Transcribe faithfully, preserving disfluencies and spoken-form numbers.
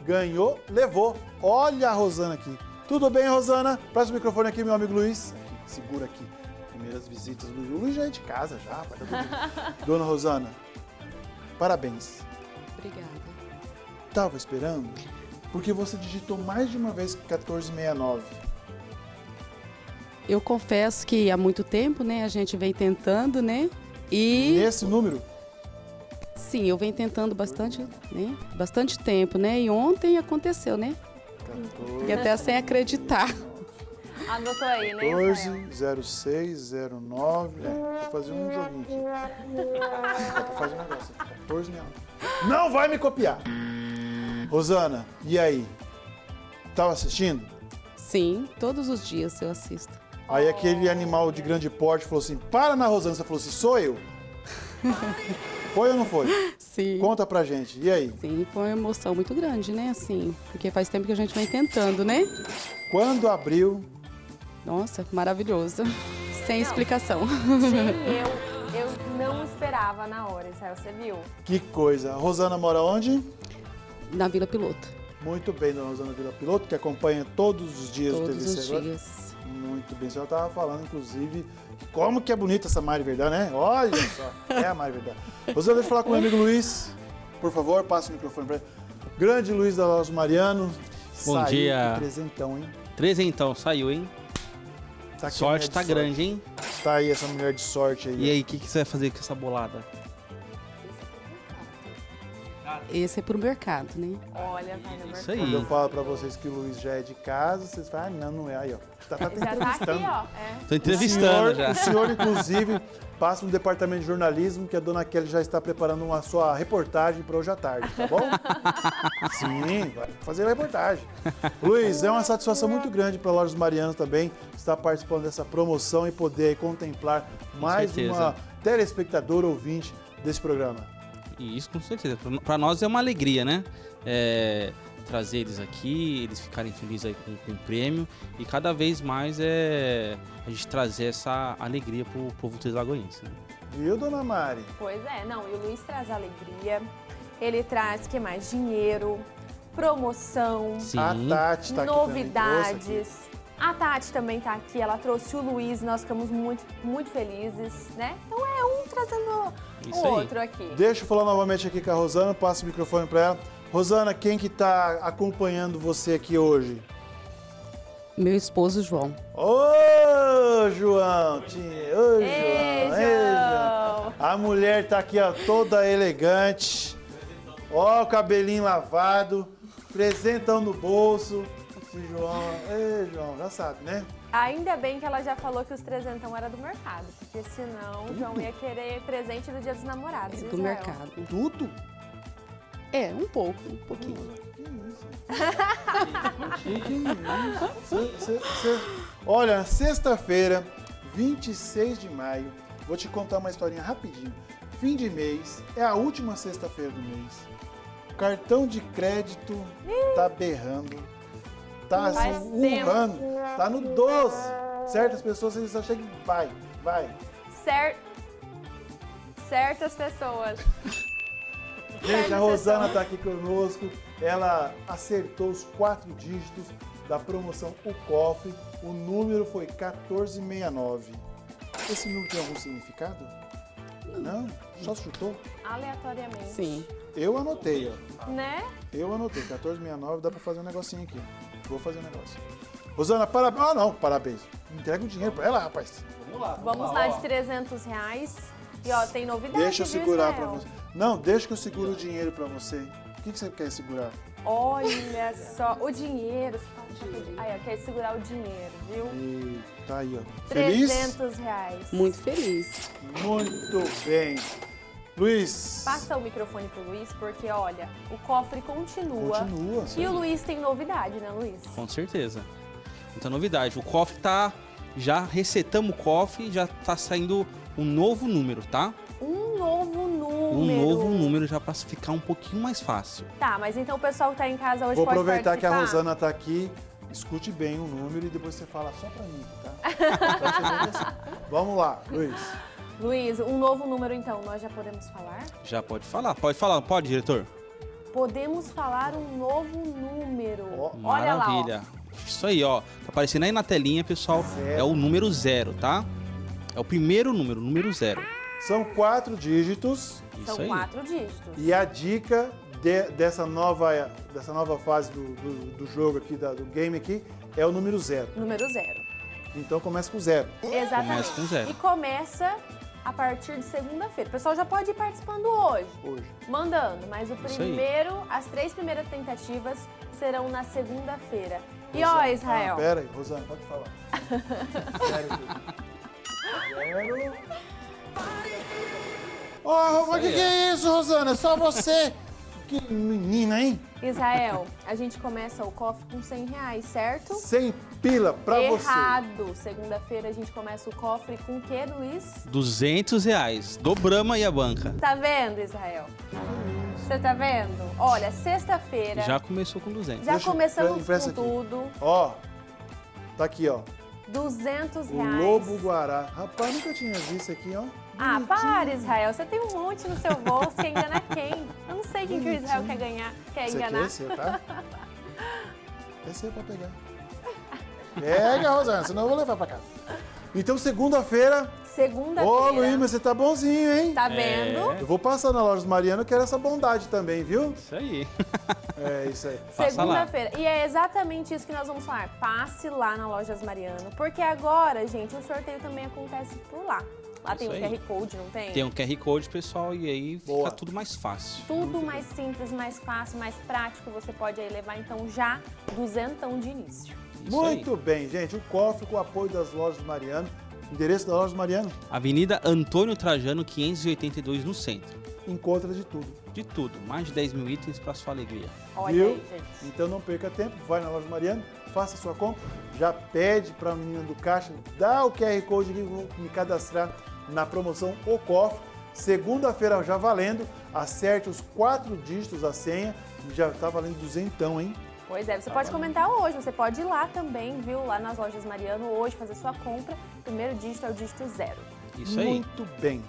ganhou, levou. Olha a Rosana aqui. Tudo bem, Rosana? Próximo microfone aqui, meu amigo Luiz. Aqui, segura aqui. Primeiras visitas do Luiz. O Luiz já é de casa, já. Tá tudo... Dona Rosana, parabéns. Obrigada. Tava esperando? Porque você digitou mais de uma vez quatorze sessenta e nove. Eu confesso que há muito tempo, né, a gente vem tentando, né? E Nesse número? sim, eu venho tentando bastante, né? Bastante tempo, né? E ontem aconteceu, né? quatorze, E até sem acreditar. Anotou aí, né, quatorze, zero seis, zero nove. É, vou fazer um joguinho aqui. Dá pra fazer um negócio aqui. quatorze, não. Não vai me copiar! Rosana, e aí? Tava assistindo? Sim, todos os dias eu assisto. Aí aquele animal de grande porte falou assim, para na Rosana. Você falou assim, sou eu? Foi ou não foi? Sim. Conta pra gente, e aí? Sim, foi uma emoção muito grande, né? Assim, porque faz tempo que a gente vem tentando, né? Quando abriu... Nossa, maravilhoso. Sem Não. explicação. Nem eu, eu não esperava na hora, Israel, você viu? Que coisa. A Rosana mora onde? Na Vila Piloto. Muito bem, dona Rosana Vila Piloto, que acompanha todos os dias Todos o T V C os agora. dias. Muito bem. A senhora estava falando, inclusive, como que é bonita essa Mari Verdade, né? Olha só, é a Mari Verdade. Rosana, deixa eu falar com o meu amigo Luiz. Por favor, passa o microfone para ele. Grande Luiz da Loja Mariano. Bom Saiu dia. com trezentão, hein? Trezentão, saiu, hein? Tá aqui a Sorte mulher tá de grande, hein? Tá aí essa mulher de sorte aí. E aí, o que, que você vai fazer com essa bolada? Esse é pro mercado, né? Olha, vai no Isso mercado. Quando eu aí. falo pra vocês que o Luiz já é de casa, vocês falam, ah, não, não é. Aí, ó. Tá, tá Já tá aqui, entrevistando. ó. É. Tô O entrevistando senhor, já. o senhor, inclusive, passa no departamento de jornalismo, que a dona Kelly já está preparando uma sua reportagem para hoje à tarde, tá bom? Sim, vai fazer a reportagem. Luiz, é uma satisfação muito grande para a Lojas Mariano também estar participando dessa promoção e poder contemplar mais certeza. uma telespectadora ouvinte desse programa. E isso com certeza. Pra nós é uma alegria, né? É, trazer eles aqui, eles ficarem felizes aí com, com o prêmio. E cada vez mais é a gente trazer essa alegria pro povo treslagoense, né? Viu, dona Mari? Pois é, não, e o Luiz traz alegria, ele traz, o que mais? Dinheiro, promoção, Sim. A Tati tá aqui também, trouxe novidades. A Tati também tá aqui, ela trouxe o Luiz, nós ficamos muito, muito felizes, né? Então é um trazendo Isso o aí. outro aqui. aqui. Deixa eu falar novamente aqui com a Rosana, passo o microfone para ela. Rosana, quem que tá acompanhando você aqui hoje? Meu esposo João. Ô, João! Tia, ô, Ei, João! Ei, João! A mulher tá aqui, ó, toda elegante. Ó, o cabelinho lavado, presentão no bolso. Esse João, ei, João, já sabe, né? Ainda bem que ela já falou que os trezentão era do mercado, porque senão o João ia querer presente do Dia dos Namorados. É viu, do Israel? mercado. Tudo? É, um pouco, um pouquinho. Que isso? Que isso? Cê, cê, cê... Olha, sexta-feira, vinte e seis de maio, vou te contar uma historinha rapidinho. Fim de mês, é a última sexta-feira do mês. Cartão de crédito tá berrando, tá Faz assim, tempo. urrando, tá no doze. Certas pessoas, eles só chegam e vai, vai. Cer... Certas pessoas. Gente, a Rosana está aqui conosco, ela acertou os quatro dígitos da promoção O Cofre, o número foi quatorze sessenta e nove. Esse número tem algum significado? Não? Só chutou? Aleatoriamente. Sim. Eu anotei, ó. Né? Eu anotei, quatorze sessenta e nove, dá para fazer um negocinho aqui. Vou fazer um negócio. Rosana, parabéns. Ah, não, parabéns. Entrega o dinheiro para ela, rapaz. Vamos lá. Vamos lá de trezentos reais. E ó, tem novidade, Deixa eu viu, segurar para Israel? você. Não, deixa que eu seguro o dinheiro para você. O que, que você quer segurar? Olha só, o dinheiro. Você fala, deixa eu ver. Aí, ó, quer segurar o dinheiro, viu? E tá aí, ó. Feliz? trezentos reais. Muito feliz. Muito bem. Luiz. Passa o microfone pro Luiz, porque olha, o cofre continua. Continua. E o Luiz tem novidade, né, Luiz? Com certeza. Muita novidade. O cofre tá... Já resetamos o cofre, já tá saindo um novo número, tá? Um novo número. Um novo número já para ficar um pouquinho mais fácil. Tá, mas então o pessoal que tá em casa hoje Vou pode aproveitar que a participar? Rosana tá aqui. Escute bem o número e depois você fala só pra mim, tá? Pra você ver assim. Vamos lá, Luiz. Luiz, um novo número então, nós já podemos falar? Já pode falar. Pode falar, pode, diretor? Podemos falar um novo Ó, Olha lá, ó. Maravilha. Isso aí, ó. Tá aparecendo aí na telinha, pessoal. Zero. É o número zero, tá? É o primeiro número, número zero. são quatro dígitos Isso São aí. quatro dígitos. e a dica de- dessa, nova, dessa nova fase do, do, do jogo aqui, da- do game aqui, é o número zero. Número zero. Então começa com zero. Exatamente. Começa com zero. E começa a partir de segunda-feira. O pessoal já pode ir participando hoje, Hoje. mandando, mas o Isso aí. primeiro, as três primeiras tentativas serão na segunda-feira. E ó, Rosana- Israel, Ah, pera aí, Rosana, pode falar. Zero. aqui. Zero. Ó, mas o que, que é isso, Rosana? Só você. Que menina, hein? Israel, a gente começa o cofre com cem reais, certo? Sem pila pra você. Errado. Segunda-feira a gente começa o cofre com o quê, Luiz? duzentos reais. Dobramos aí a banca. Tá vendo, Israel? Você tá vendo? Olha, sexta-feira já, Já começou com duzentos. Deixa eu- começamos empresta com aqui. tudo. Ó, tá aqui, ó. duzentos O reais. Lobo Guará. Rapaz, nunca tinha visto isso aqui, ó. Ah, Bonitinho. para, Israel. Você tem um monte no seu bolso. Quer enganar quem? Eu não sei quem que o Israel quer ganhar, quer Esse aqui enganar. é seu, tá? É seu pra pegar. Pega, Rosana, senão eu vou levar pra casa. Então, segunda-feira. Segunda-feira. Ô, Luiz, mas você tá bonzinho, hein? Tá vendo? Eu vou passar na loja do Mariano, eu quero essa bondade também, viu? Isso aí. É isso aí. Passa lá. Segunda-feira. E é exatamente isso que nós vamos falar. Passe lá na Lojas Mariano, porque agora, gente, o sorteio também acontece por lá. Lá tem o Isso Q aí. R Code, não tem? Tem um Q R Code, pessoal, e aí Boa. fica tudo mais fácil. Tudo mais simples, mais fácil, mais prático. Você pode aí levar, então, já duzentão de início. Isso Muito aí. bem, gente. O cofre com o apoio das lojas do Mariano. Endereço da loja do Mariano. Avenida Antônio Trajano, quinhentos e oitenta e dois, no centro. Encontra de tudo. De tudo. Mais de dez mil itens para sua alegria. Olha Viu? aí, gente. Então não perca tempo, vai na loja do Mariano, faça sua compra, já pede para a menina do caixa, dá o Q R Code aqui, vou me cadastrar na promoção O Cofre. Segunda-feira já valendo, acerte os quatro dígitos da senha e já tá valendo duzentão, hein? Pois é, você pode comentar hoje, você pode ir lá também, viu? Lá nas Lojas Mariano hoje, fazer sua compra. O primeiro dígito é o dígito zero. Isso aí. Muito bem.